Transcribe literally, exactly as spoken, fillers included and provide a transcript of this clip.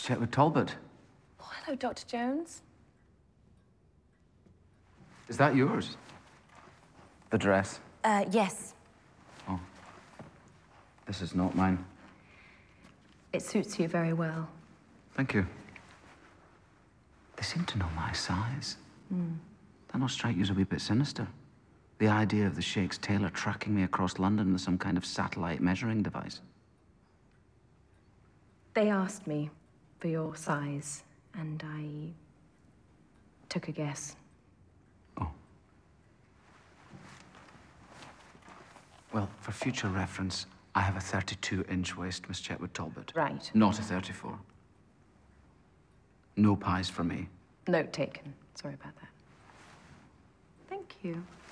Chetwood Talbot. Oh, hello, Doctor Jones. Is that yours? The dress? Uh, yes. Oh. This is not mine. It suits you very well. Thank you. They seem to know my size. Mm. That not strike you as a wee bit sinister? The idea of the Sheikh's tailor tracking me across London with some kind of satellite measuring device. They asked me for your size, and I took a guess. Oh. Well, for future reference, I have a thirty-two inch waist, Miss Chetwood Talbot. Right. Not a thirty-four. No pies for me. Note taken. Sorry about that. Thank you.